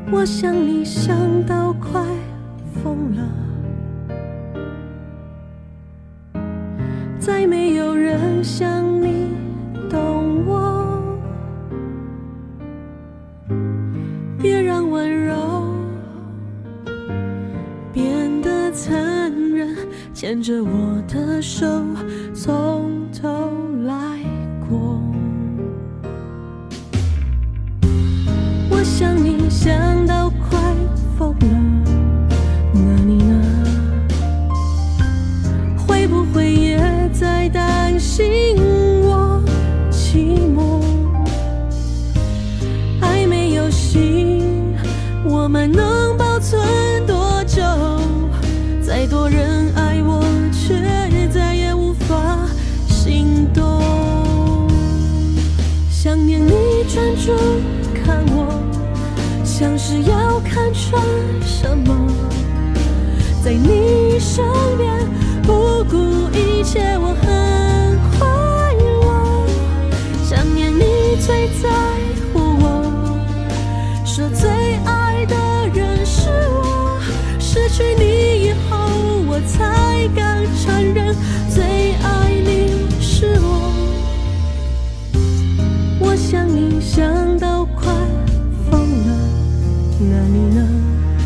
我想你想到快疯了，再没有人像你懂我，别让温柔变得残忍，牵着我的手从头来过。我想你想到快疯了，那你呢？会不会也在担心我寂寞？爱没有心，我们能保存多久？再多人爱我，却再也无法心动。想念你专注看我，像是要看穿什么，在你身边不顾一切，我很快乐。想念你最在乎我，说最爱的人是我，失去你以后我才敢承认，最爱你是我。我想你想到快疯了，那你呢？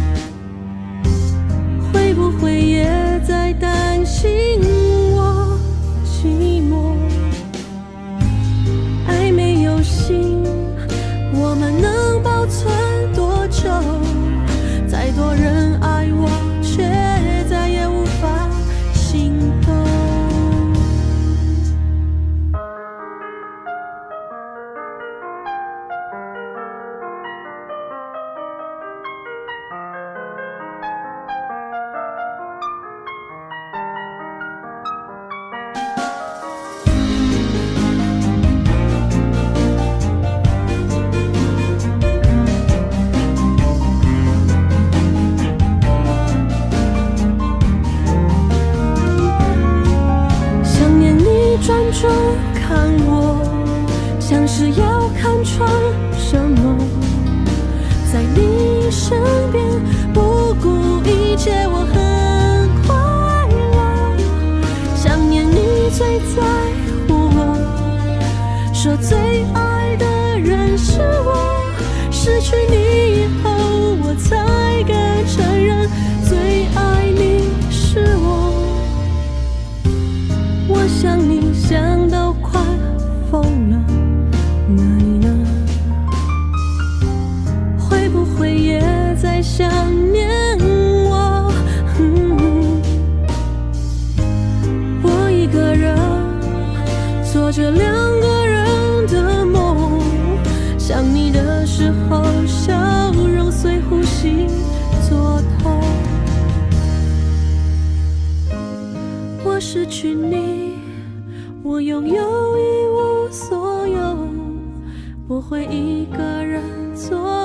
会不会也在担心我寂寞？爱没有心，我们能保存多久？再多人爱我，却再也无法心动。专注看我，像是要看穿什么，在你身边不顾一切，我很快乐。想念你最在乎我，说最爱的人是我，失去你以后我才敢承认，最爱你是我。我想你想到快疯了，那你呢？会不会也在想念我？我一个人做着两个人的梦，想你的时候笑容随呼吸作痛。我失去你，我拥有一无所有，我会一个人做